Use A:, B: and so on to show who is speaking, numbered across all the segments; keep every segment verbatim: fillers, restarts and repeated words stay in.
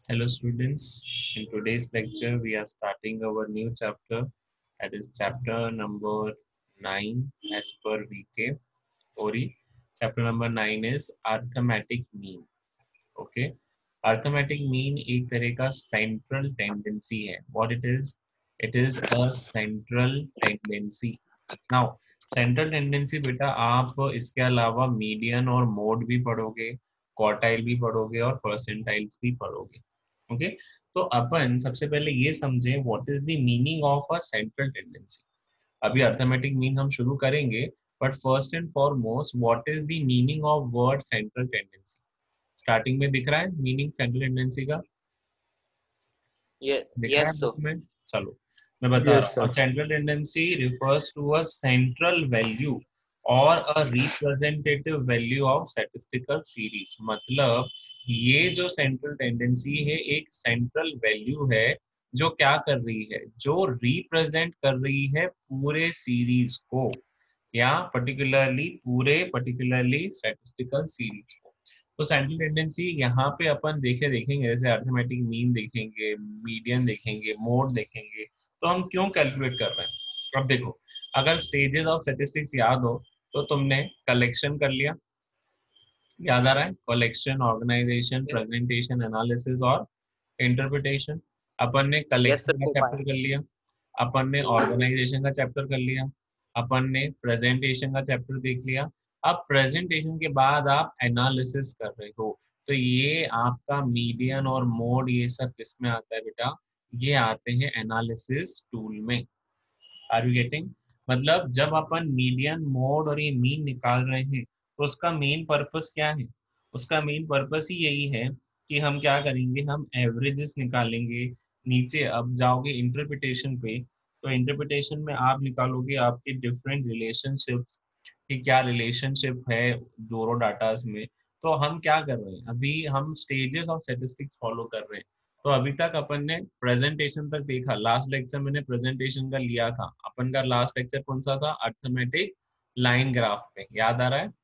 A: Hello students, in today's lecture we are starting our new chapter, that is chapter number nine as per V K Ori. Chapter number nine is arithmetic mean. Okay, arithmetic mean एक तरह का central tendency है. What it is? It is a central tendency. Now central tendency बेटा आप इसके अलावा median और mode भी पढ़ोगे, क्वार्टाइल भी पढ़ोगे और परसेंटाइल्स भी पढ़ोगे. ओके, तो अपन सबसे पहले ये समझें what is the meaning of a central tendency. अभी अर्थमेटिक मीन हम शुरू करेंगे, but first and foremost what is the meaning of word central tendency. Starting में दिख रहा है मीनिंग सेंट्रल टेंडेंसी का,
B: Ye-
A: दिख रहा है
B: yes,
A: बुक
B: sir.
A: में. चलो मैं बता रहा
C: Yes,
A: हूँ.
C: sir.
A: Central tendency refers to a central value और a representative value of statistical series. मतलब ये जो सेंट्रल टेंडेंसी है एक सेंट्रल वैल्यू है जो क्या कर रही है, जो रिप्रेजेंट कर रही है पूरे सीरीज को या पर्टिकुलरली पूरे पर्टिकुलरली स्टैटिस्टिकल सीरीज को. तो सेंट्रल टेंडेंसी यहाँ पे अपन देखे देखेंगे, जैसे अर्थमेटिक मीन देखेंगे, मीडियन देखेंगे, मोड देखेंगे, तो हम क्यों कैलकुलेट कर रहे हैं. अब देखो, अगर स्टेजेस ऑफ स्टैटिस्टिक्स याद हो तो तुमने कलेक्शन कर लिया, याद आ रहा है, collection, organisation,
B: Yes,
A: presentation, analysis और इंटरप्रिटेशन. अपन ने
B: yes, sir.
A: कलेक्शन का
B: Two
A: चैप्टर
B: points.
A: कर लिया, अपन ने ऑर्गेनाइजेशन का चैप्टर कर लिया, अपन ने प्रेजेंटेशन का चैप्टर देख लिया. अब प्रेजेंटेशन के बाद आप एनालिसिस कर रहे हो, तो ये आपका मीडियन और मोड ये सब किसमें आता है बेटा, ये आते हैं एनालिसिस टूल में. Are you getting. मतलब जब अपन मीडियन, मोड और ये मीन निकाल रहे हैं तो उसका मेन पर्पस क्या है, उसका मेन पर्पस ही यही है कि हम क्या करेंगे, हम एवरेजेस निकालेंगे. नीचे अब जाओगे इंटरप्रिटेशन पे, तो इंटरप्रिटेशन में आप निकालोगे आपके डिफरेंट रिलेशनशिप्स कि क्या रिलेशनशिप है दोनों डाटास में. तो हम क्या कर रहे हैं, अभी हम स्टेजेस ऑफ स्टैटिस्टिक्स फॉलो कर रहे हैं. तो अभी तक अपन ने प्रेजेंटेशन तक देखा, लास्ट लेक्चर मैंने प्रेजेंटेशन का लिया था. अपन का लास्ट लेक्चर कौन सा था, अर्थमेटिक लाइन ग्राफ पे, याद आ रहा है.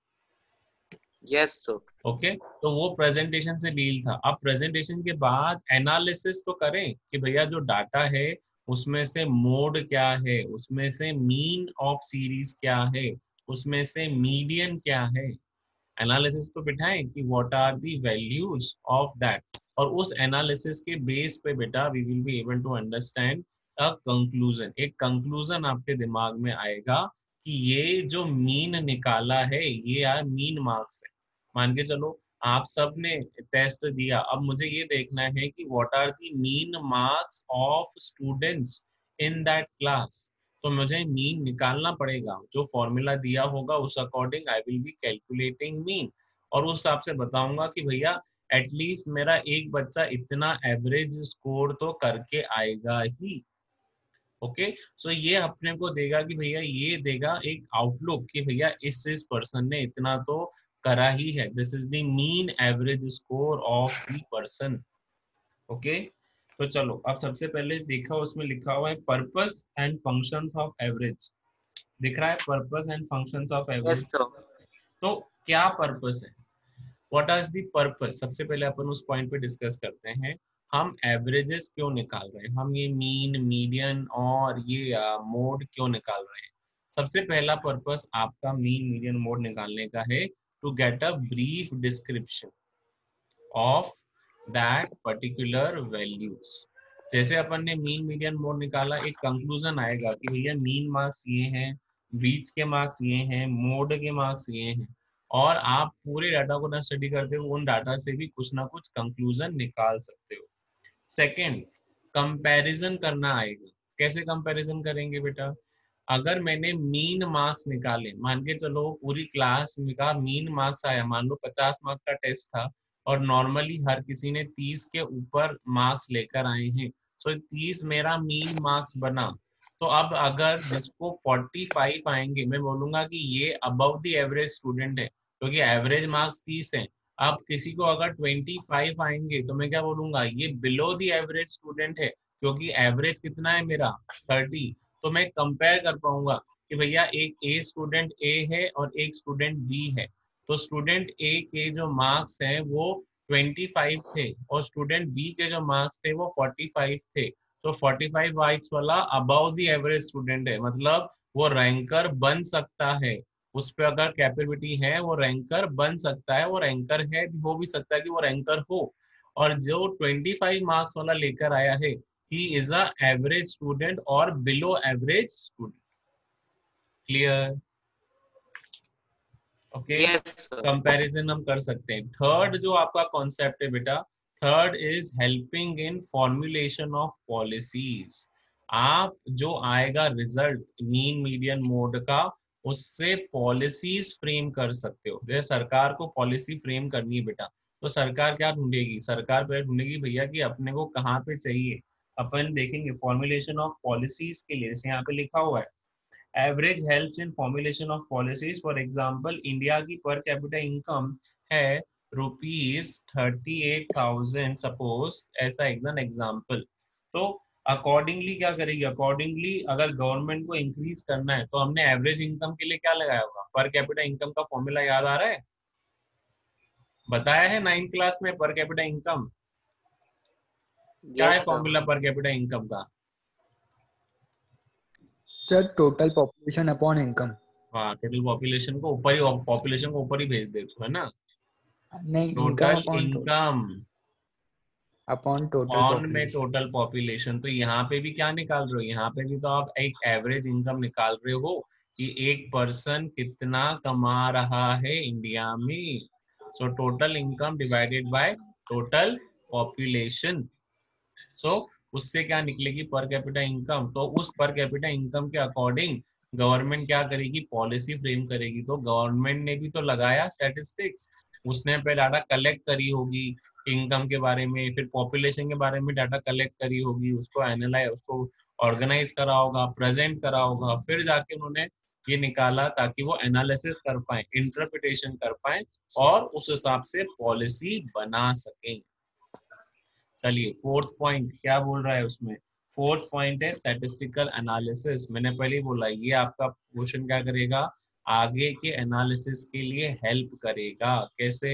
B: Yes, sir.
A: Okay okay? तो वो प्रेजेंटेशन से डील था. अब प्रेजेंटेशन के बाद एनालिसिस तो करें कि भैया जो डाटा है उसमें से मोड क्या है, उसमें से मीन ऑफ सीरीज क्या है, उसमें से मीडियन क्या है. एनालिसिस तो बिठाएं कि what are the values of that, और उस एनालिसिस के बेस पे बेटा we will be able to understand a conclusion. एक कंक्लूजन आपके दिमाग में आएगा कि ये जो मीन निकाला है ये यार मीन मार्क्स है. मान के चलो आप सब ने टेस्ट दिया, अब मुझे ये देखना है कि what are the mean marks of students in that class. तो मुझे मीन निकालना पड़ेगा, जो फॉर्मूला दिया होगा उस according I will be calculating mean, और उस हिसाब से बताऊंगा कि भैया एटलीस्ट मेरा एक बच्चा इतना एवरेज स्कोर तो करके आएगा ही. ओके, सो ये अपने को देगा कि भैया, ये देगा एक आउटलुक कि भैया इस इस पर्सन ने इतना तो करा ही है. This is the mean average score of the person. Okay, तो चलो अब सबसे पहले देखा उसमें लिखा हुआ है purpose and functions of average. दिख रहा है purpose and functions of
B: Yes,
A: average.
B: sir.
A: तो क्या पर्पस है, व्हाट इज द पर्पस, सबसे पहले अपन उस पॉइंट पे डिस्कस करते हैं. हम एवरेजेस क्यों निकाल रहे हैं, हम ये मीन, मीडियन और ये मोड क्यों निकाल रहे हैं. सबसे पहला पर्पस आपका मीन, मीडियन, मोड निकालने का है to get a brief description of that particular values. जैसे अपन ने मीन, मीडियन, मोड निकाला, एक कंक्लूजन आएगा कि भैया मीन मार्क्स ये हैं, बीच के मार्क्स ये हैं, मोड के मार्क्स ये हैं. और आप पूरे डाटा को ना स्टडी करते हो, उन डाटा से भी कुछ ना कुछ कंक्लूजन निकाल सकते हो. सेकेंड, कंपैरिजन करना आएगा. कैसे कंपैरिजन करेंगे बेटा, अगर मैंने मीन मार्क्स निकाले, मान के चलो पूरी क्लास का मीन मार्क्स आया, मान लो पचास मार्क का टेस्ट था और नॉर्मली हर किसी ने तीस के ऊपर मार्क्स लेकर आए हैं, सो तीस मेरा मीन मार्क्स बना. तो अब अगर जिसको पैंतालीस आएंगे, मैं बोलूंगा कि ये अबव द एवरेज स्टूडेंट है, क्योंकि एवरेज मार्क्स तीस है. अब किसी को अगर पच्चीस आएंगे तो मैं क्या बोलूंगा, ये बिलो द एवरेज स्टूडेंट है, क्योंकि एवरेज कितना है मेरा, तीस. तो मैं कंपेयर कर पाऊंगा कि भैया एक ए स्टूडेंट ए है और एक स्टूडेंट बी है. तो स्टूडेंट ए के जो मार्क्स हैं वो पच्चीस थे और स्टूडेंट बी के जो मार्क्स थे वो पैंतालीस थे, तो पैंतालीस मार्क्स वाला अबव द एवरेज स्टूडेंट है, मतलब वो रैंकर बन सकता है, उस पर अगर कैपेबिलिटी है वो रैंकर बन सकता है, वो रैंकर है, हो भी सकता है कि वो रैंकर हो। और जो पच्चीस मार्क्स वाला लेकर आया है, he is a average student और below average student. Clear? Okay,
B: Yes, sir.
A: Comparison हम कर सकते हैं। थर्ड जो आपका कॉन्सेप्ट है बेटा, third is helping in formulation of policies. आप जो आएगा रिजल्ट मीन मीडियन मोड का, उससे पॉलिसीज फ्रेम कर सकते हो। जैसे सरकार को पॉलिसी फ्रेम करनी है बेटा, तो सरकार क्या ढूंढेगी, सरकार पहले ढूंढेगी भैया कि अपने को कहाँ पे चाहिए, अपन देखेंगे फॉर्मुलेशन ऑफ पॉलिसीज के लिए। जैसे यहाँ पे लिखा हुआ है, average helps in formulation of policies. For example India की पर कैपिटा इनकम है rupees thirty eight thousand suppose, ऐसा एग्जाम एग्जाम्पल। तो अकॉर्डिंगली क्या करेगी, अकॉर्डिंगली अगर गवर्नमेंट को इंक्रीज करना है तो हमने एवरेज इनकम के लिए क्या लगाया होगा, पर कैपिटा इनकम का फॉर्मूला याद आ रहा है, बताया है नाइन्थ क्लास में पर कैपिटा इनकम। क्या है
B: Yes, sir.
A: Formula per capita income का?
C: Sir total population upon income.
A: हाँ, टोटल पॉपुलेशन को ऊपर ही, पॉपुलेशन को ऊपर ही भेज दे तू, है ना।
C: नहीं, income
A: total
C: upon
A: income
C: upon total
A: on में
C: पॉपुलेशन।
A: टोटल पॉपुलेशन, तो यहाँ पे भी क्या निकाल रहे हो, यहाँ पे भी तो आप एक एवरेज इनकम निकाल रहे हो कि एक पर्सन कितना कमा रहा है इंडिया में। So total income divided by total population, so उससे क्या निकलेगी, पर कैपिटा इनकम। तो उस पर कैपिटा इनकम के अकॉर्डिंग गवर्नमेंट क्या करेगी, पॉलिसी फ्रेम करेगी। तो गवर्नमेंट ने भी तो लगाया स्टैटिस्टिक्स, उसने पे डाटा कलेक्ट करी होगी इनकम के बारे में, फिर पॉपुलेशन के बारे में डाटा कलेक्ट करी होगी, उसको एनालाइज, उसको ऑर्गेनाइज करा होगा, प्रेजेंट करा होगा, फिर जाके उन्होंने ये निकाला ताकि वो एनालिसिस कर पाए, इंटरप्रिटेशन कर पाए और उस हिसाब से पॉलिसी बना सकें। चलिए फोर्थ पॉइंट क्या बोल रहा है उसमें, फोर्थ पॉइंट है स्टैटिस्टिकल एनालिसिस। मैंने पहले ही बोला ये आपका क्वेश्चन क्या करेगा, आगे के एनालिसिस के लिए हेल्प करेगा। कैसे,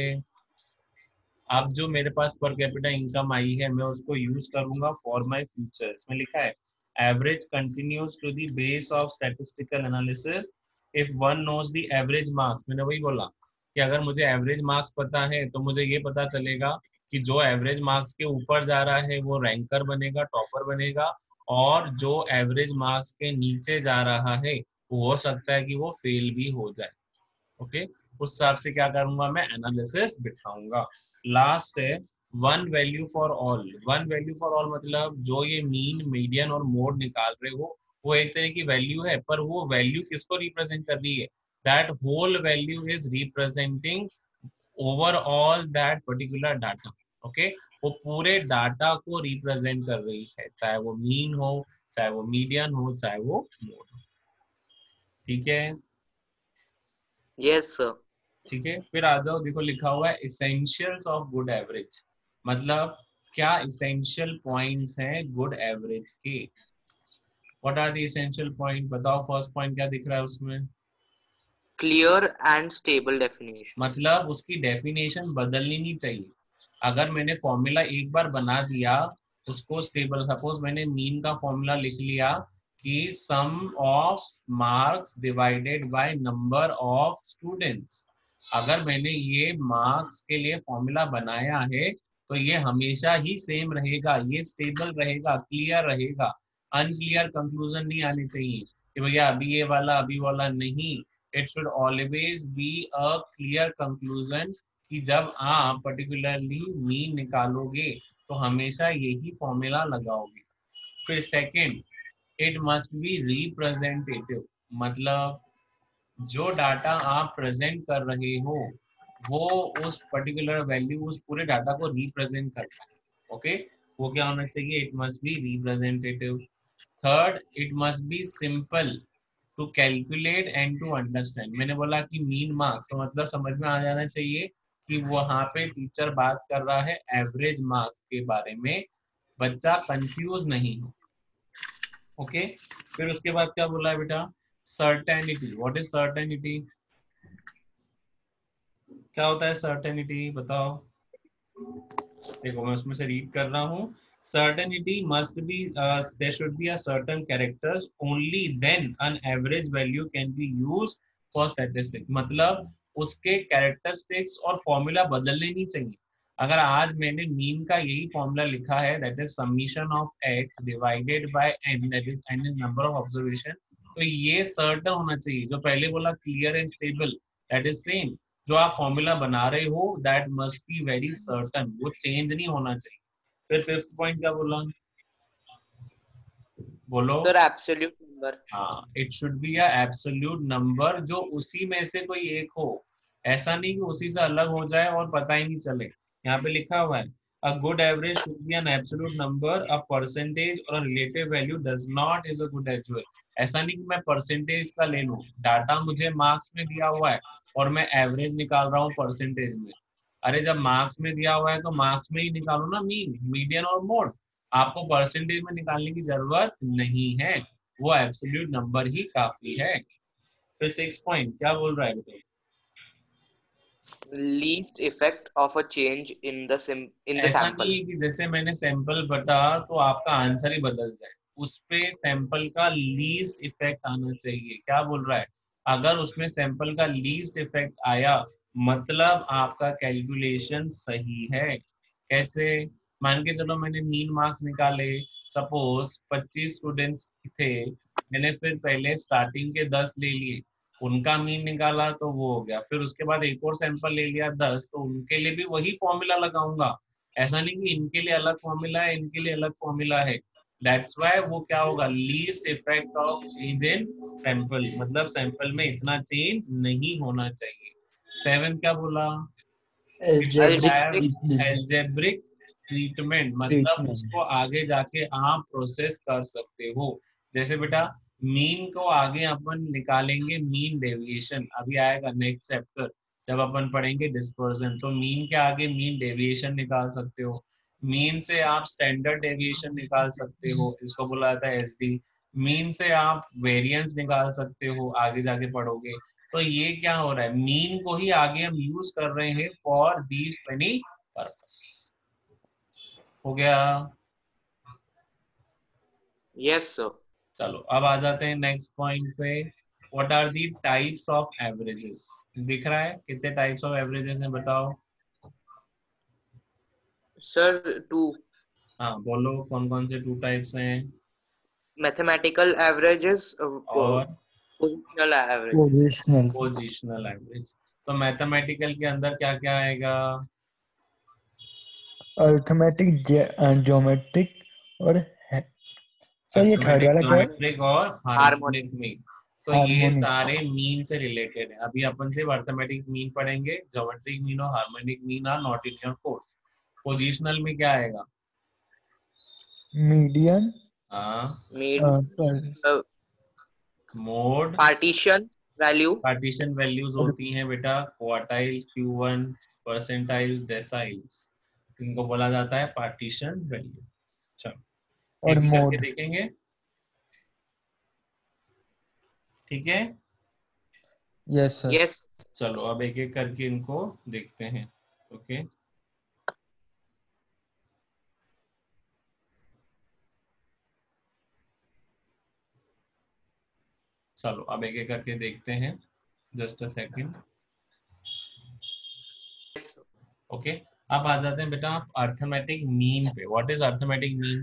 A: अब जो मेरे पास पर कैपिटा इनकम आई है मैं उसको यूज करूंगा फॉर माय फ्यूचर। इसमें लिखा है average continues to the base of statistical analysis if one knows the average marks. मैंने वही बोला कि अगर मुझे एवरेज मार्क्स पता है तो मुझे ये पता चलेगा कि जो एवरेज मार्क्स के ऊपर जा रहा है वो रैंकर बनेगा, टॉपर बनेगा, और जो एवरेज मार्क्स के नीचे जा रहा है वो हो सकता है कि वो फेल भी हो जाए। ओके, उस हिसाब से क्या करूंगा मैं, एनालिसिस बिठाऊंगा। लास्ट है one value for all. One value for all मतलब जो ये मीन मीडियन और मोड निकाल रहे हो वो एक तरह की वैल्यू है, पर वो वैल्यू किसको रिप्रेजेंट कर रही है, that whole value is representing overall that particular data. Okay, वो पूरे डाटा को रिप्रेजेंट कर रही है, चाहे वो मीन हो, चाहे वो मीडियन हो, चाहे वो मोड हो। ठीक है,
B: Yes, sir.
A: ठीक है। फिर आ जाओ, देखो लिखा हुआ है इसेंशियल्स ऑफ गुड एवरेज, मतलब क्या इसेंशियल पॉइंट्स हैं गुड एवरेज के। What are the essential point, बताओ। फर्स्ट पॉइंट क्या दिख रहा है उसमें,
B: Clear and stable definition.
A: मतलब उसकी डेफिनेशन बदलनी नहीं चाहिए। अगर मैंने फॉर्मूला एक बार बना दिया उसको स्टेबल, सपोज मैंने मीन का फॉर्मूला लिख लिया कि sum of marks divided by number of students, अगर मैंने ये मार्क्स के लिए फॉर्मूला बनाया है तो ये हमेशा ही सेम रहेगा, ये स्टेबल रहेगा, क्लियर रहेगा, अनक्लियर कंक्लूजन नहीं आने चाहिए कि भैया अभी ये वाला अभी वाला नहीं। It should always be a clear conclusion कि जब आप पर्टिकुलरली मीन निकालोगे तो हमेशा यही फॉर्मूला लगाओगे। फिर second, it must be representative, मतलब जो डाटा आप प्रेजेंट कर रहे हो वो उस पर्टिकुलर वैल्यू उस पूरे डाटा को रिप्रेजेंट करता है। ओके, वो क्या होना चाहिए, it must be representative. Third, it must be simple to calculate and to understand. मैंने बोला कि मीन मार्क्स तो मतलब समझ में आ जाना चाहिए कि वहां पे टीचर बात कर रहा है एवरेज मार्क्स के बारे में, बच्चा कंफ्यूज नहीं हो। ओके, फिर उसके बाद क्या बोला है बेटा, सर्टेनिटी। व्हाट इज सर्टेनिटी, क्या होता है सर्टेनिटी, बताओ। देखो मैं उसमें से रीड कर रहा हूँ. Certainty must be uh, there should be a certain characters only then an average value can be used for statistics. मतलब उसके कैरेक्टरिस्टिक्स और फॉर्मूला बदलने नहीं चाहिए. अगर आज मैंने मीन का यही फॉर्मूला लिखा है that is summation of x divided by n that is n is number of observation, तो ये सर्टन होना चाहिए. जो पहले बोला clear and stable that is same. जो आप फॉर्मूला बना रहे हो that must be very certain, वो चेंज नहीं होना चाहिए. फिर फिफ्थ पॉइंट क्या बोला, बोलो.
B: Sir absolute number.
A: हाँ, it should be a absolute number जो उसी में से कोई एक हो. ऐसा नहीं कि उसी से अलग हो जाए और पता ही नहीं चले. यहाँ पे लिखा हुआ है a good average should be an absolute number, a percentage और relative value does not is a good average. ऐसा नहीं कि मैं परसेंटेज का ले लूं, डाटा मुझे मार्क्स में दिया हुआ है और मैं एवरेज निकाल रहा हूँ परसेंटेज में. अरे जब मार्क्स में दिया हुआ है तो मार्क्स में ही निकालो ना मीन, मीडियन और मोड. आपको परसेंटेज में निकालने की जरूरत नहीं है, वो एब्सोल्यूट नंबर ही काफी है. फिर सिक्स पॉइंट क्या बोल रहा है बताइए.
B: Least effect of a change in the in the
A: ऐसा
B: सैंपल.
A: नहीं है कि जैसे मैंने सैंपल बता तो आपका आंसर ही बदल जाए. उस पे सैंपल का लीस्ट इफेक्ट आना चाहिए. क्या बोल रहा है, अगर उसमें सैंपल का लीस्ट इफेक्ट आया मतलब आपका कैलकुलेशन सही है. कैसे, मान के चलो मैंने मीन मार्क्स निकाले, सपोज पच्चीस स्टूडेंट्स थे, मैंने फिर पहले स्टार्टिंग के दस ले लिए, उनका मीन निकाला तो वो हो गया. फिर उसके बाद एक और सैंपल ले लिया दस, तो उनके लिए भी वही फॉर्मूला लगाऊंगा. ऐसा नहीं कि इनके लिए अलग फॉर्मूला है इनके लिए अलग फॉर्मूला है. दैट्स व्हाई वो क्या होगा, least effect of change in sample, मतलब सैंपल में इतना चेंज नहीं होना चाहिए. सेवन क्या बोला,
C: Algebraic
A: एल्जेब्रिक ट्रीटमेंट, मतलब
C: treatment.
A: उसको आगे जाके आप प्रोसेस कर सकते हो. जैसे बेटा मीन को आगे अपन निकालेंगे मीन डेविएशन, अभी आएगा नेक्स्ट चैप्टर जब अपन पढ़ेंगे डिस्पर्जन, तो मीन के आगे मीन डेविएशन निकाल सकते हो. मीन से आप स्टैंडर्ड डेविएशन निकाल सकते हो, इसको बोला जाता है एसडी. मीन से आप वेरिएंस निकाल सकते हो, आगे जाके पढ़ोगे. तो ये क्या हो रहा है, मीन को ही आगे हम यूज कर रहे हैं फॉर दीज मेनी पर्पस. हो गया.
B: Yes sir.
A: चलो अब आ जाते हैं नेक्स्ट पॉइंट पे. What are the types of averages. दिख रहा है कितने टाइप्स ऑफ एवरेजेस हैं बताओ.
B: Sir two.
A: हाँ बोलो कौन कौन से टू टाइप्स हैं.
B: मैथमेटिकल एवरेजेस
A: और
B: positional averages.
C: Positional.
A: Positional average. तो मैथमेटिकल के अंदर क्या क्या आएगा,
C: Arithmetic, ge- uh, geometric और है- सर ये थर्ड
A: अर्थमेटिक,
C: वाला क्या है?
A: ज्योमेट्रिक और
B: हार्मोनिक.
A: Harmonic mean. तो ये
C: हार्मोनिक.
A: सारे मीन से रिलेटेड है. अभी अपन सिर्फ अर्थमेटिक मीन पढ़ेंगे, ज्योमेट्रिक मीन और harmonic mean are not in your course. Positional में क्या आएगा,
C: Median.
A: हाँ,
B: मीड.
C: uh, per-
A: mode.
B: Partition value.
A: Partition values होती हैं बेटा quartiles, Q one, percentiles, deciles, इनको बोला जाता है पार्टीशन वैल्यू. चलो
C: और
A: एक एक करके
C: mode.
A: देखेंगे, ठीक है.
C: Yes sir.
B: यस.
A: चलो अब एक एक करके इनको देखते हैं. ओके चलो अब एक एक करके देखते हैं. Just a second. ओके अब आ जाते हैं बेटा आप अर्थमेटिक मीन पे. व्हाट इज अर्थमेटिक मीन,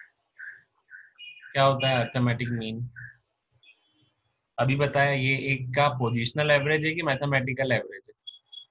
A: क्या होता है अर्थमेटिक मीन. अभी बताया ये एक का पोजिशनल एवरेज है कि मैथमेटिकल एवरेज है,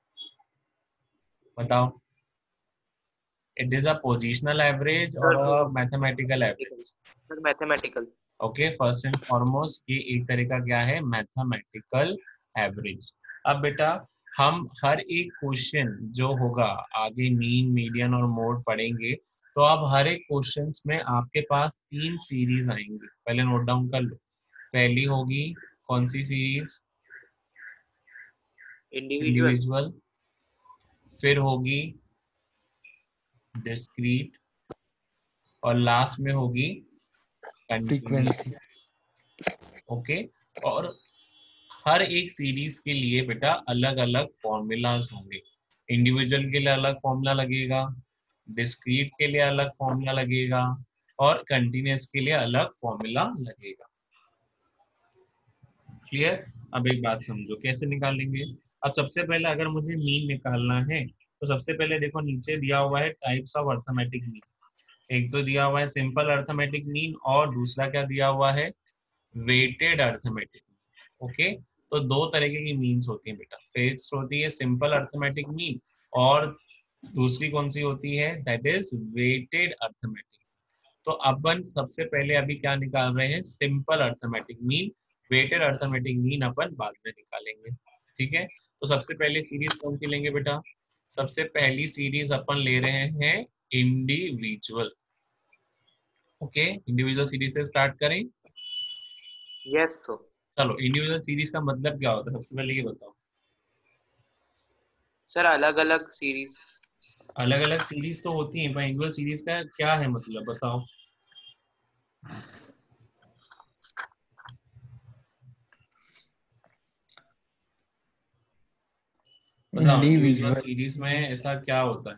A: बताओ. It is a positional average और mathematical average.
B: Sir mathematical.
A: Okay first and foremost ये एक तरह का क्या है, मैथमेटिकल एवरेज. अब बेटा हम हर एक क्वेश्चन जो होगा आगे मीन मीडियन और मोड पढ़ेंगे, तो अब हर एक क्वेश्चंस में आपके पास तीन सीरीज आएंगी. पहले नोट डाउन कर लो. पहली होगी कौन सी सीरीज,
B: इंडिविजुअल.
A: इंडिविजुअल. फिर होगी डिस्क्रीट और लास्ट में होगी
C: Frequency.
A: ओके. और हर एक सीरीज के लिए बेटा अलग अलग फॉर्मूलाज होंगे. इंडिविजुअल के लिए अलग फॉर्मूला लगेगा, डिस्क्रीट के लिए अलग फॉर्मूला लगेगा और कंटिन्यूअस के लिए अलग फॉर्मूला लगेगा। क्लियर? अब एक बात समझो कैसे निकालेंगे। अब सबसे पहले अगर मुझे मीन निकालना है तो सबसे पहले देखो नीचे दिया हुआ है टाइप्स ऑफ अर्थमेटिक मीन। एक तो दिया हुआ है सिंपल अर्थमेटिक मीन और दूसरा क्या दिया हुआ है, वेटेड अर्थमेटिक। ओके, तो दो तरीके की मीन्स होती हैं बेटा। फर्स्ट होती है सिंपल अर्थमेटिक मीन और दूसरी कौन सी होती है, दैट इज वेटेड अर्थमेटिक। तो अपन सबसे पहले अभी क्या निकाल रहे हैं, simple arithmetic mean. Weighted arithmetic mean अपन बाद में निकालेंगे। ठीक है, तो सबसे पहले सीरीज कौन सी लेंगे बेटा, सबसे पहली सीरीज अपन ले रहे हैं इंडिविजुअल। ओके, इंडिविजुअल सीरीज से स्टार्ट करें।
B: Yes sir.
A: चलो, इंडिविजुअल सीरीज का मतलब क्या होता है, सबसे पहले ये बताओ।
B: सर अलग अलग सीरीज।
A: अलग अलग सीरीज तो होती है, पर इंडिविजुअल सीरीज का क्या है मतलब, बताओ। बताओ इंडिविजुअल
C: इंडिविजुअल
A: सीरीज में ऐसा क्या होता है।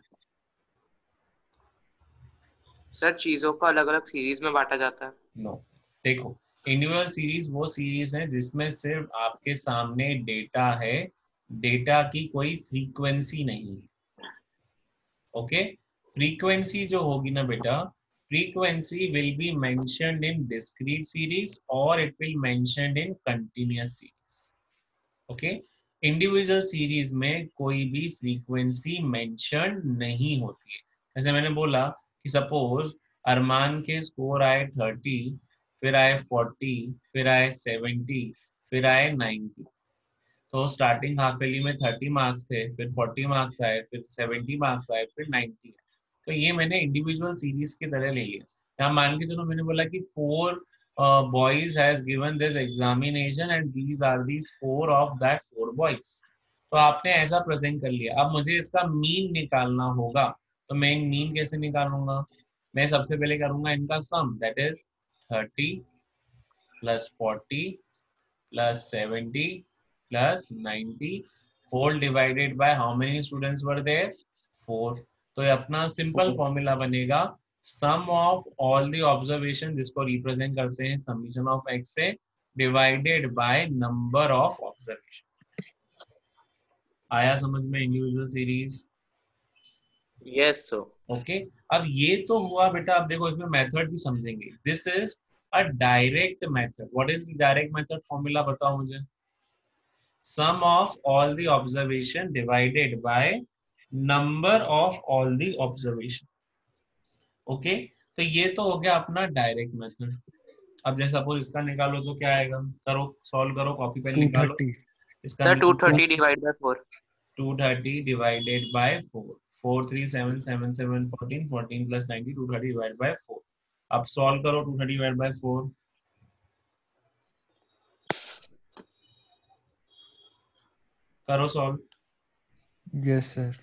B: सर चीजों को अलग अलग सीरीज में बांटा जाता है।
A: No no. देखो, इंडिविजुअल सीरीज वो सीरीज है जिसमें सिर्फ आपके सामने डेटा है, डेटा की कोई फ्रीक्वेंसी नहीं है। ओके, फ्रीक्वेंसी जो होगी ना बेटा, frequency will be mentioned in discrete series और it will mentioned in continuous series. Okay, individual series में कोई भी फ्रीक्वेंसी मेंशन नहीं होती है। जैसे मैंने बोला कि सपोज अरमान के स्कोर आए थर्टी, फिर आए फोर्टी, फिर आए सेवेंटी, फिर आए नाइन्टी। तो स्टार्टिंग हाफ ईयरली में थर्टी मार्क्स थे, फिर फोर्टी मार्क्स आए, फिर सेवेंटी मार्क्स आए, फिर नाइन्टी। तो ये मैंने इंडिविजुअल सीरीज की तरह ले लिया। यहाँ मान के चलो मैंने बोला कि four boys has given this examination and these are the score of that four boys. तो आपने ऐसा प्रेजेंट कर लिया। अब मुझे इसका मीन निकालना होगा, तो मैं मीन कैसे निकालूंगा, मैं सबसे पहले करूंगा इनका sum, that is thirty plus forty plus seventy plus ninety whole divided by how many students were there, four। तो ये अपना सिंपल फॉर्मूला बनेगा sum of all the observation, जिसको रिप्रेजेंट करते हैं समीशन ऑफ एक्स से, divided by number of observation. आया समझ में individual series?
B: Yes sir.
A: Okay, अब ये तो हुआ बेटा। अब देखो इसमें मेथड भी समझेंगे। This is a direct method. What is the direct method formula, बताओ मुझे। Sum of all the observation divided by number of all the observation। Okay, तो ये तो हो गया अपना डायरेक्ट मेथड। अब जैसे सपोज इसका निकालो तो क्या आएगा, करो सॉल्व करो, कॉपी पेन
C: टू
A: निकालो।
C: थर्टी
A: इसका
B: सर टू
A: निकालो,
B: thirty divide by four.
A: Two thirty divided by four, four three seven seven seven fourteen, fourteen plus ninety, two thirty divide by four. अब सॉल्व करो two thirty divide by four, करो solve.
C: Yes sir.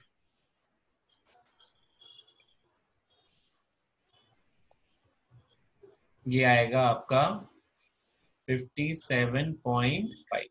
A: ये आएगा आपका fifty seven point five.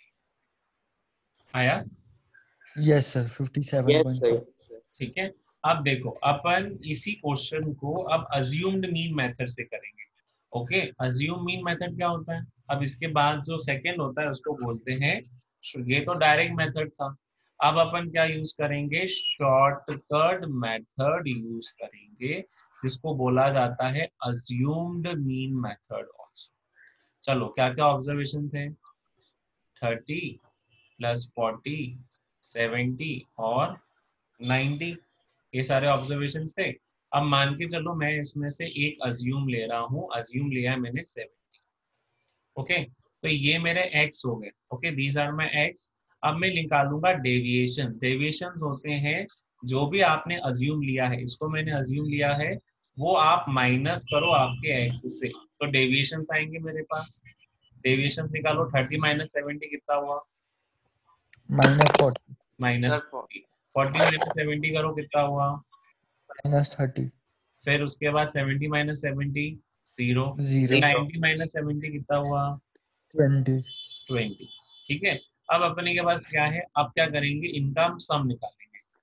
A: आया?
C: Yes sir, fifty seven
B: yes
C: point
B: sir.
C: Five
A: ठीक है, अब देखो अपन इसी क्वेश्चन को अब अज्यूम्ड मीन मेथड से करेंगे। ओके, अज्यूम मीन मेथड क्या होता है, अब इसके बाद जो सेकंड होता है उसको बोलते हैं, ये तो डायरेक्ट मेथड था। अब अपन क्या यूज करेंगे, शॉर्टकट मेथड यूज करेंगे, जिसको बोला जाता है अज्यूम्ड मीन मेथड ऑल्सो। चलो, क्या क्या ऑब्जर्वेशन थे, थर्टी प्लस फोर्टी, सेवेंटी और नाइन्टी, ये सारे ऑब्जर्वेशन थे। अब मान के चलो मैं इसमें से एक अज्यूम ले रहा हूँ, अज्यूम लिया मैंने सेवेंटी। ओके, तो ये मेरे x हो गए। Okay, these are my x। अब मैं निकालूंगा डेविएशंस। डेविएशंस होते हैं जो भी आपने अज्यूम लिया है, इसको मैंने अज्यूम लिया है, वो आप माइनस करो आपके x से, तो डेविएशंस आएंगे मेरे पास। डेविएशंस निकालो, थर्टी माइनस सेवेंटी कितना हुआ,
C: minus forty
A: minus
B: sir
A: forty. Forty minus seventy करो, कितना हुआ,
C: माइनस थर्टी
A: फिर उसके बाद सेवेंटी माइनस सेवेंटी, जीरो। फिर
C: zero
B: zero.
A: Ninety minus seventy कितना हुआ,
C: ट्वेंटी
A: ट्वेंटी। ठीक है, अब अपने के पास क्या है, अब क्या करेंगे, इनका हम सम निकालेंगे।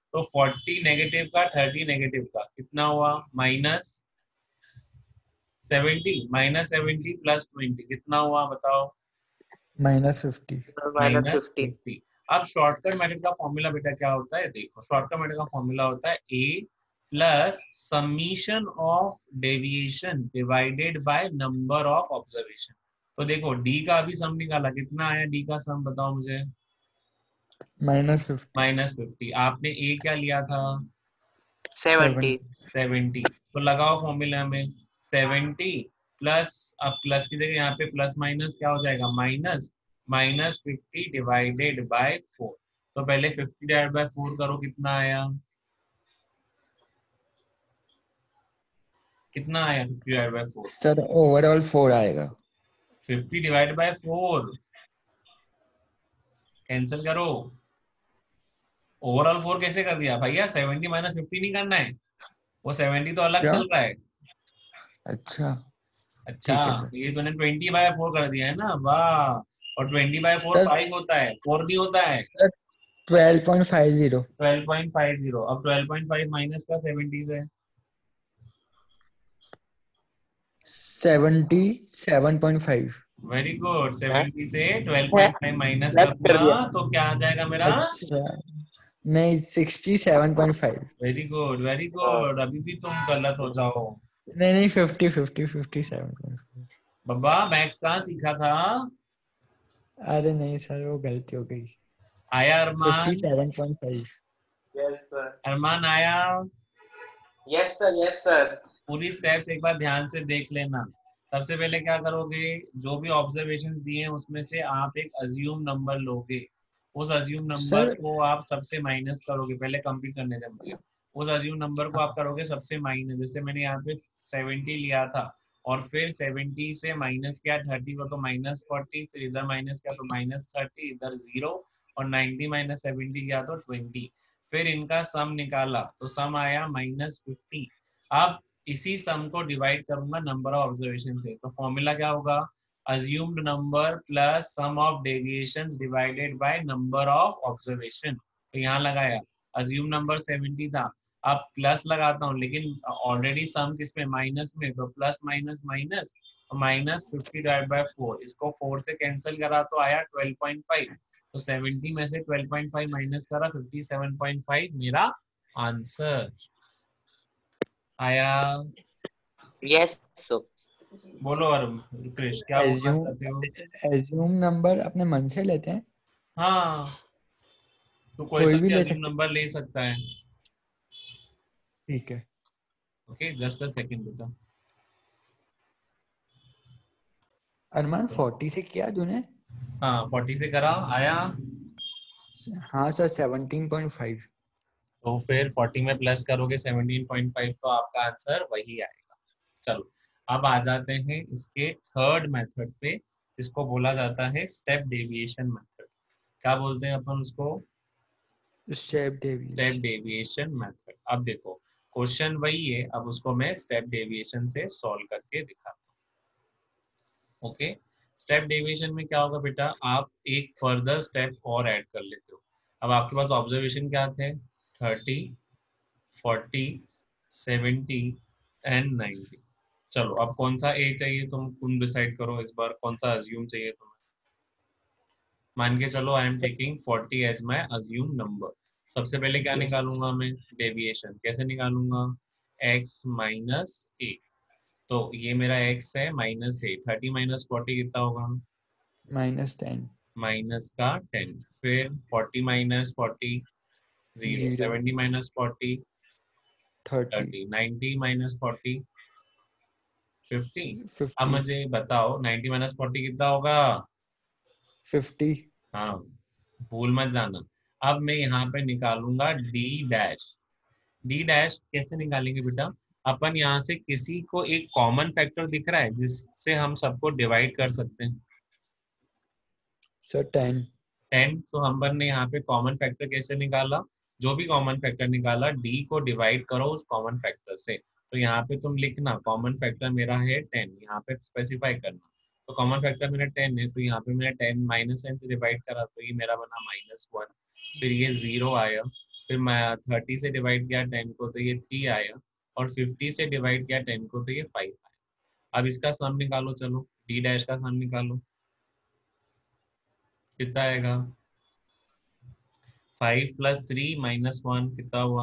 A: तो फोर्टी नेगेटिव का थर्टी नेगेटिव का कितना हुआ, minus seventy, minus seventy plus twenty कितना हुआ बताओ,
C: minus fifty.
B: Minus
A: minus
B: fifty.
A: Fifty. अब शॉर्टकट मेथड का फॉर्मूला बेटा क्या होता है, देखो शॉर्टकट मेथड का फॉर्मूला होता है A plus summation of deviation divided by number of observation. तो देखो डी का अभी सम निकाला, कितना आया डी का सम बताओ मुझे,
C: माइनस फिफ्टी।
A: Minus fifty. आपने ए क्या लिया था,
B: सेवेंटी।
A: सेवेंटी। तो लगाओ फॉर्मूला में, सेवेंटी प्लस, अब प्लस की जगह यहाँ पे प्लस माइनस क्या हो जाएगा, minus, minus fifty divided by four. तो पहले फिफ्टी डिवाइड बाय फोर करो, कितना आया, कितना आया fifty divide by four,
C: sir overall four आएगा।
A: Fifty divide by four cancel करो, ओवरऑल फोर कैसे कर दिया भैया, सेवेंटी माइनस फिफ्टी नहीं करना है, वो सेवेंटी तो अलग
C: क्या?
A: चल रहा है।
C: अच्छा
A: अच्छा,
C: ठीक है सर।
A: तो ये तूने ट्वेंटी बाय फोर कर दिया है ना, वाह। और twenty by four
C: sir
A: five होता है, फोर नहीं होता है।
C: Sir twelve point five zero.
A: Twelve point five zero. अब ट्वेल्व पॉइंट फाइव माइनस का सेवेंटी से,
C: seventy seven point five.
A: Very good,
B: है
A: सेवेंटी से ट्वेल्व
B: है
A: पॉइंट फाइव माइनस
B: मैच कर
A: करना,
B: दिया।
A: तो क्या आ जाएगा मेरा,
C: अच्छा नहीं, sixty seven point five.
A: Very good very
B: हाँ।
A: गुड, अभी भी तुम गलत हो जाओ।
C: नहीं नहीं, fifty fifty fifty seven point five.
A: बब्बा मैथ्स कहाँ सीखा था,
C: अरे नहीं सर, वो गलती हो गई।
A: आया
C: fifty
A: Armaan,
C: seven point five.
B: Yes sir.
A: Armaan आया।
B: Yes sir. Yes sir.
A: पूरी स्टेप्स एक बार ध्यान से देख लेना। सबसे पहले क्या करोगे, जो भी ऑब्जर्वेशंस दिए हैं उसमें से आप एक अज्यूम नंबर लोगे, उस अज्यूम नंबर
C: सर
A: को आप सबसे माइनस करोगे, पहले कंप्लीट करने दें मुझे। उस अज्यूम नंबर को आप करोगे सबसे माइनस, जैसे मैंने यहाँ पे सेवेंटी लिया था, और फिर सेवेंटी से माइनस किया थर्टी को, तो माइनस फोर्टी, फिर इधर माइनस किया तो माइनस थर्टी, इधर जीरो, और नाइन्टी माइनस सेवेंटी किया तो ट्वेंटी। फिर इनका सम निकाला तो सम आया माइनस फिफ्टी। अब इसी सम को डिवाइड करूंगा नंबर ऑफ ऑब्जर्वेशन से, तो फॉर्मूला क्या होगा, assumed number plus sum of deviations divided by number of observation। तो यहाँ लगाया, assumed number सेवेंटी था, अब प्लस लगाता हूँ, लेकिन ऑलरेडी सम किसमें, माइनस में, तो plus minus minus, minus fifty divide by four, इसको फोर से कैंसिल करा तो आया ट्वेल्व पॉइंट फाइव। तो सेवेंटी में से ट्वेल्व पॉइंट फाइव माइनस करा, फिफ्टी सेवन पॉइंट फाइव मेरा आंसर आया।
B: Yes sir.
A: बोलो अरुण, कृष क्या बोलना
C: एज्यूम
A: चाहते हो।
C: एज्यूम नंबर अपने मन से लेते हैं,
A: हाँ, तो कोई सा
C: कोई भी
A: भी
C: ले
A: अजीब
C: सकते हैं।
A: नंबर ले सकता है।
C: ठीक है।
A: ओके, जस्ट अ सेकंड बेटा।
C: अरमान फोर्टी से किया तूने?
A: हाँ फोर्टी से करा, आया।
C: हाँ सर, सेवनटीन पॉइंट फाइव।
A: तो फिर फोर्टी में प्लस करोगे सेवनटीन पॉइंट फाइव, तो आपका आंसर वही आएगा। चलो, अब आ जाते हैं इसके थर्ड मेथड पे, इसको बोला जाता है स्टेप डेविएशन मेथड। क्या बोलते हैं अपन उसको,
C: step
A: step
C: deviation.
A: Deviation method. अब देखो क्वेश्चन वही है, अब उसको मैं स्टेप डेविएशन से सॉल्व करके दिखाता हूँ। ओके, स्टेप डेविएशन में क्या होगा बेटा, आप एक फर्दर स्टेप और ऐड कर लेते हो। अब आपके पास ऑब्जर्वेशन क्या थे, thirty, forty, seventy and ninety. चलो अब कौन सा ए चाहिए, तुम तुम डिसाइड करो इस बार, कौन सा अज्यूम चाहिए तुम्हें। मान के चलो I am taking forty as my assume number. सबसे पहले क्या
C: यस।
A: निकालूंगा मैं, डेविएशन कैसे निकालूंगा, x माइनस ए। तो ये मेरा x है minus A, thirty minus forty कितना होगा,
C: माइनस टेन।
A: माइनस का टेन। फिर forty minus forty, zero.
C: Zero.
A: Seventy minus forty,
C: thirty.
A: Thirty. Ninety minus forty, fifty. अब
C: फिफ्टी।
A: मुझे बताओ नाइन्टी माइनस फोर्टी कितना होगा,
C: फिफ्टी।
A: हाँ, भूल मत जाना। अब मैं यहाँ पे निकालूंगा डी डैश। डी डैश कैसे निकालेंगे बेटा, अपन यहाँ से किसी को एक कॉमन फैक्टर दिख रहा है जिससे हम सबको डिवाइड कर सकते हैं,
C: सर टेन।
A: टेन। तो हम ने यहाँ पे कॉमन फैक्टर कैसे निकाला, जो भी कॉमन फैक्टर निकाला डी को डिवाइड करो उस कॉमन फैक्टर से। तो यहाँ पे तुम लिखना कॉमन फैक्टर मेरा है टेन, यहाँ पे स्पेसिफाई करना। तो कॉमन फैक्टर मेरा टेन है, तो यहाँ पे मैंने टेन माइनस टेन से डिवाइड करा, तो ये मेरा बना माइनस वन। फिर ये जीरो आया, फिर मैं थर्टी से डिवाइड किया टेन को तो ये थ्री आया, और फिफ्टी से डिवाइड किया टेन को तो ये फाइव आया। अब इसका सम निकालो, चलो डी डैश का सम निकालो, कितना आएगा? Five plus three minus one कितना हुआ?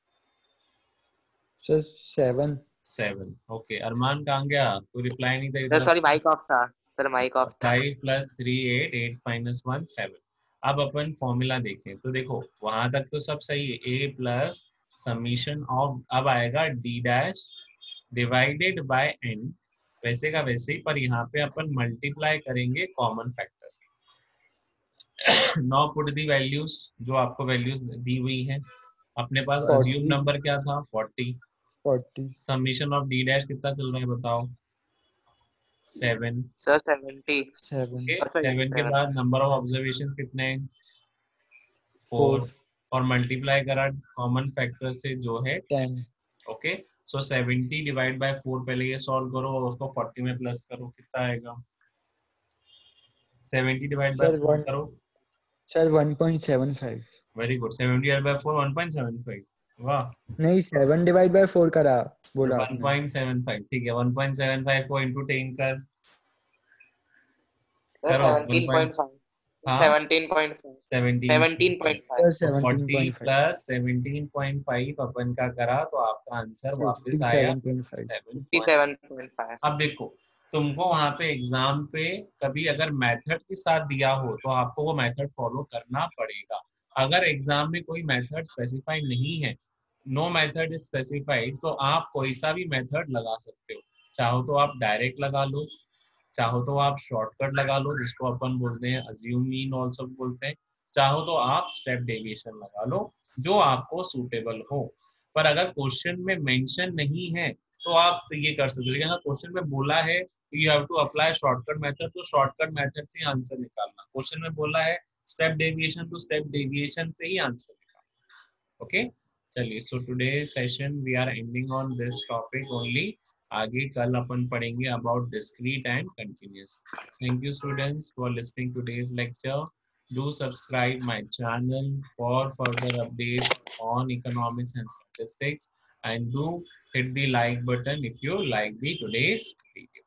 C: Sir seven.
A: Seven. Okay, Armaan कहाँ गया? कोई रिप्लाई नहीं था
B: सर
A: इधर।
B: सॉरी माइक ऑफ था सर, माइक ऑफ था।
A: Five plus three eight, eight minus one seven. अब अपन फॉर्मूला देखें तो देखो वहां तक तो सब सही है, ए प्लस समीशन ऑफ, अब आएगा d dash divided by n, वैसे का वैसे ही, पर यहाँ पे अपन मल्टीप्लाई करेंगे कॉमन फैक्टर से। नाउ पुट दी वैल्यूज, जो आपको वैल्यूज दी हुई है। अपने पास अज्यूम
C: फोर्टी।
A: नंबर क्या था? Forty.
C: Forty.
A: Summation of d dash कितना चल रहा है बताओ? Seven.
B: Sir seventy.
C: Seven.
A: Okay,
B: sorry
A: seven के
B: सेवन।
A: बाद नंबर ऑफ ऑब्जर्वेशन कितने हैं?
C: फोर।
A: फोर। और मल्टीप्लाई करा कॉमन फैक्टर से जो है
C: ten.
A: Okay, so seventy divide by four, पहले ये सॉल्व करो और उसको फोर्टी में प्लस करो, कितना आएगा? Seventy divide by
C: sir
A: four
C: one.
A: करो।
C: Sir one point seven five.
A: Very good, seventy divide by four one point seven five. वाह,
C: नहीं, सेवन डिवाइड बाय फोर करा बोला
A: वन
C: आपने।
A: Point seven five. ठीक है, वन पॉइंट सेवन फाइव को into ten कर
B: सर
A: करो one
B: seventeen
A: point,
B: point five.
A: हाँ
B: seventeen point five.
A: Seventeen
B: seventeen point five.
C: Sir
A: तो
C: seventeen
A: forty
C: point five.
A: Plus seventeen point five अपन का करा तो आपका आंसर
C: फिफ्टी
A: वापस आया
C: seven point five.
A: Seven
B: fifty
A: point.
B: Seven point five.
A: अब देखो, तुमको वहां पे एग्जाम पे कभी अगर मेथड के साथ दिया हो तो आपको वो मेथड फॉलो करना पड़ेगा। अगर एग्जाम में कोई मेथड स्पेसिफाई नहीं है, नो मेथड इज स्पेसिफाइड, तो आप कोई सा भी मेथड लगा सकते हो। चाहो तो आप डायरेक्ट लगा लो, चाहो तो आप शॉर्टकट लगा लो जिसको अपन बोलते हैं अज्यूम मीन ऑल्सो बोलते हैं, चाहो तो आप स्टेप डेविएशन लगा लो, जो आपको सूटेबल हो। पर अगर क्वेश्चन में मेंशन नहीं है तो आप ये कर सकते हो, लेकिन अगर क्वेश्चन में बोला है you have to apply shortcut method, तो शॉर्टकट मेथड से आंसर निकालना। क्वेश्चन में बोला है स्टेप डेविएशन, तो स्टेप डेविएशन से ही आंसर निकालना। ओके, चलिए, so today session we are ending on this topic only. आगे कल अपन पढ़ेंगे about discrete and continuous. Thank you students for listening today's lecture. Do subscribe my channel for further updates on economics and statistics, and do hit the like button if you like the today's video.